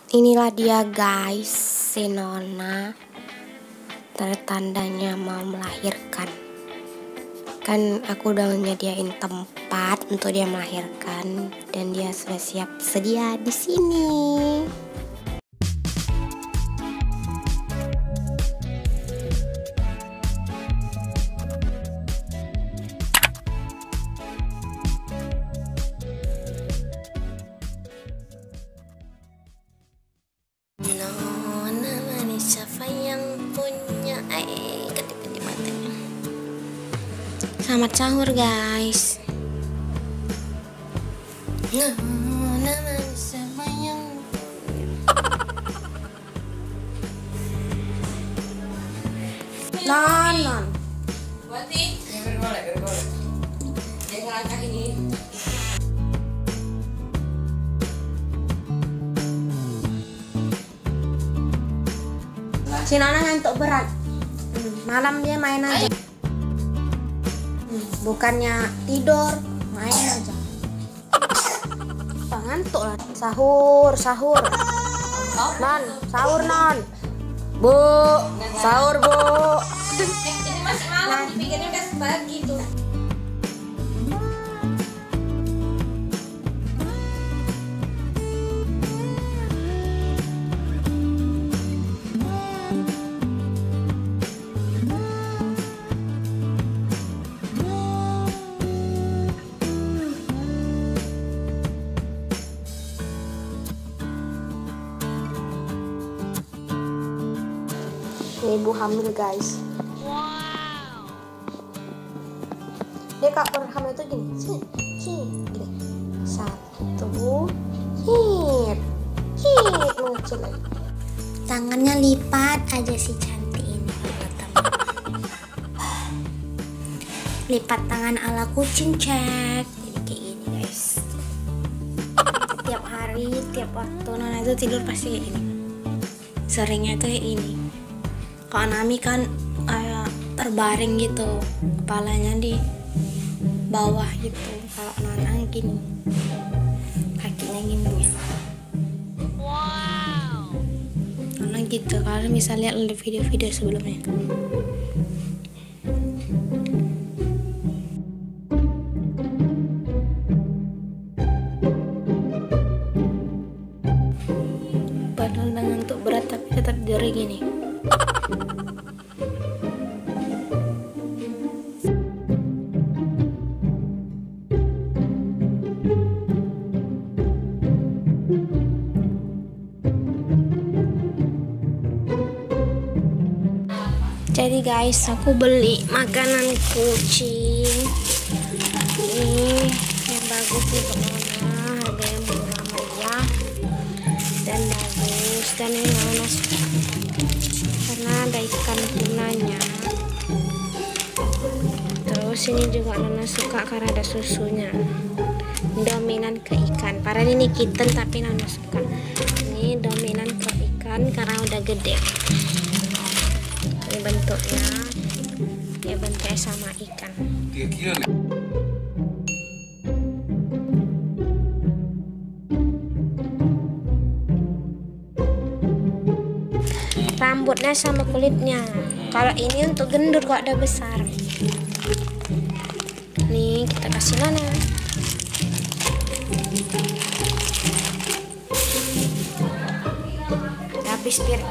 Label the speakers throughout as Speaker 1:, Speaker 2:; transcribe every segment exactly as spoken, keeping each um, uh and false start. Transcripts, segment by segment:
Speaker 1: Inilah dia guys, si Nona. Tanda-tandanya mau melahirkan. Kan aku udah nyediain tempat untuk dia melahirkan dan dia sudah siap sedia di sini. Nona manis, siapa yang punya? Eh, kedip-kedip mati. Selamat sahur guys. Nona manis, siapa yang Non, non.
Speaker 2: Berarti yang bergolek, bergolek. Jangan langkah ini.
Speaker 1: Si Nona ngantuk berat. Hmm, malam dia main aja. Hmm, bukannya tidur, main aja. Apa ngantuk lah. Sahur, sahur. Non, sahur non. Bu, sahur bu.
Speaker 2: Ini masih malam, dipikirnya udah pagi tuh.
Speaker 1: Ibu hamil guys.
Speaker 2: Wow.
Speaker 1: Dia kak hamil itu gini, sini, sini, gini. Satu, hit, hit, mengecil lagi. Tangannya lipat aja si cantik ini. Lipat tangan ala kucing cek. Jadi kayak gini guys. Tiap hari, tiap waktu Nona itu tidur pasti kayak gini. Seringnya tuh kayak ini. Kalau Nami kan kayak terbaring gitu, kepalanya di bawah gitu. Kalau Nona gini, kakinya gini.
Speaker 2: Wow.
Speaker 1: Nona gitu. Kalian bisa lihat video-video sebelumnya. Padahal dengan untuk berat tapi tetap diri gini. Jadi guys, aku beli makanan kucing ini yang bagus nih pokoknya, harganya murah meriah dan bagus, dan ini Nona suka karena ada ikan tunanya. Terus ini juga Nona suka karena ada susunya, dominan ke ikan. Padahal ini kitten tapi Nona suka. Ini dominan ke ikan karena udah gede. Ini bentuknya ya bentuknya sama ikan. Rambutnya sama kulitnya. Kalau ini untuk gendur kok ada besar. Nih kita kasih Nona. Habis piring.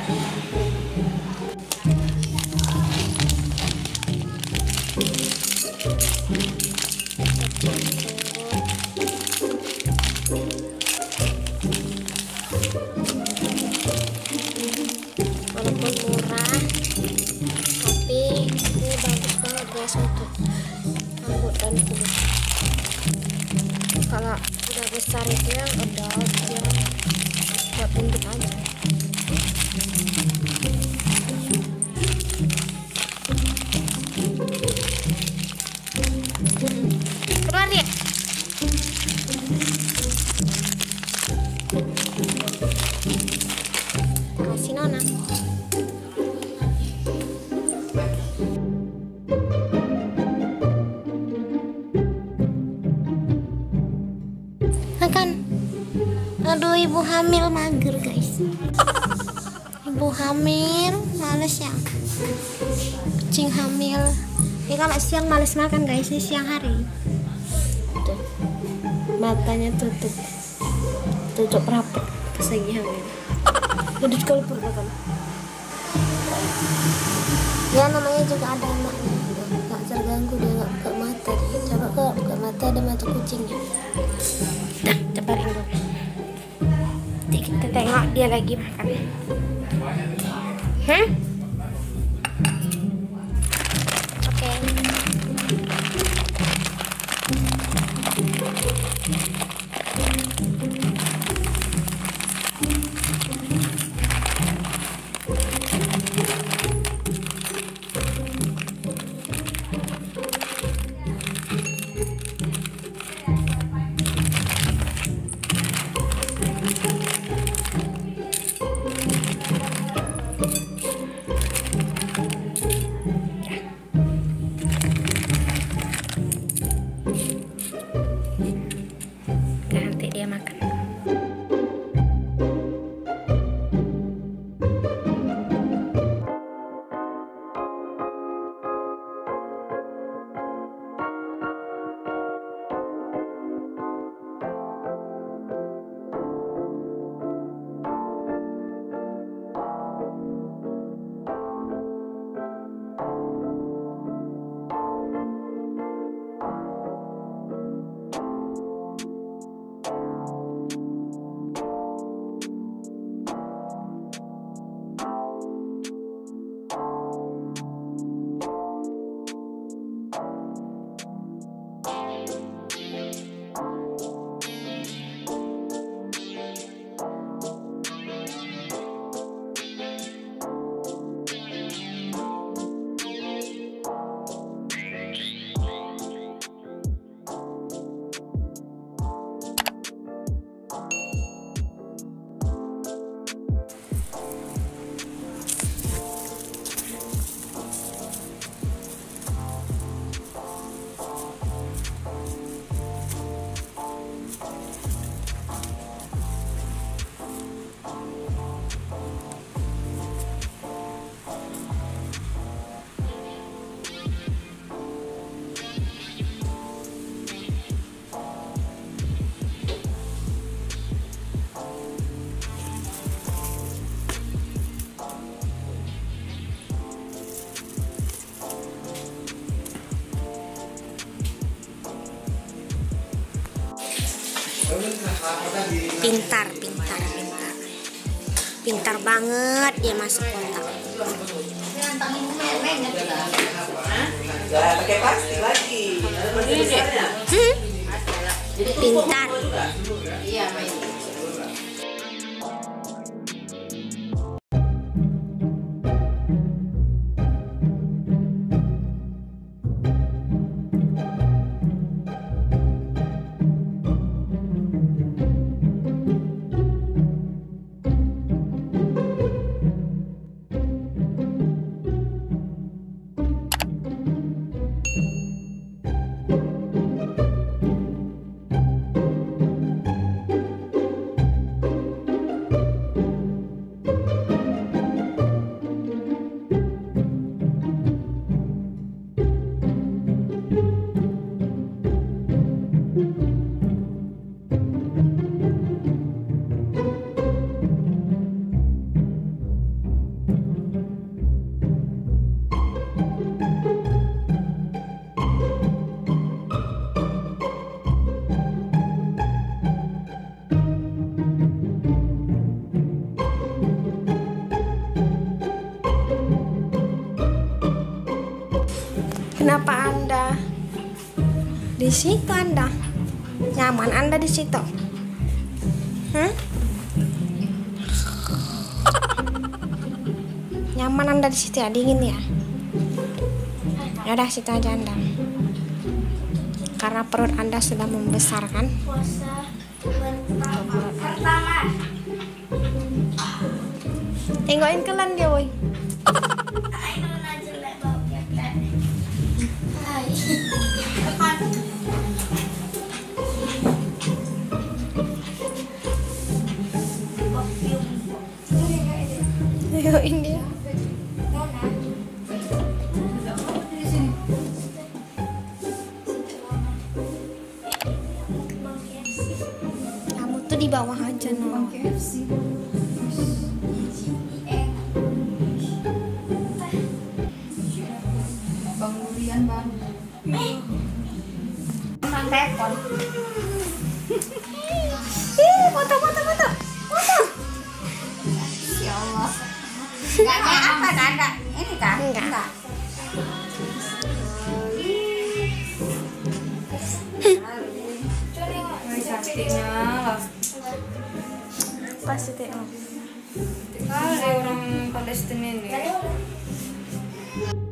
Speaker 1: Walaupun murah tapi ini bagus banget guys untuk rambut dan kulit. Kalau udah besar itu yang udah dia buat bentuk aja. Keluar ya. Kasih Nona. Makan. Aduh ibu hamil mager guys. Ibu hamil males ya. Kucing hamil. Ini kalau siang males makan guys, ini siang hari. Tuh. Matanya tutup. Tutup rapat pas lagi hamil. Duduk kalpur kan. Ya namanya juga ada anaknya. Nggak terganggu, dia nggak buka mata. Coba kok buka mata, ada mata kucingnya. Nah, cepat dulu. Kita tengok dia lagi makan. Hah? Oke. Nanti dia makan. Pintar, pintar, pintar. Pintar banget dia masuk kotak.
Speaker 2: Jangan pakai plastik lagi.
Speaker 1: Hmm? Pintar.
Speaker 2: Iya, main.
Speaker 1: Kenapa Anda di situ? Anda nyaman? Anda di situ? Hmm? Nyaman Anda di situ ya? Dingin ya? Ya udah situ aja Anda. Karena perut Anda sudah membesar kan? Tenggokin kelan dia woi. Videoin dia. Kamu tuh di bawah aja no.
Speaker 2: Bang durian bang.
Speaker 3: Emang telepon.
Speaker 1: Ih, foto foto foto. Foto.
Speaker 3: Ya Allah. Enggaknya apa kan? Enggak. Ini kan?
Speaker 1: Enggak.
Speaker 2: Cantiknya lah.
Speaker 1: Pasti teh.
Speaker 2: Kali orang Palestina ini.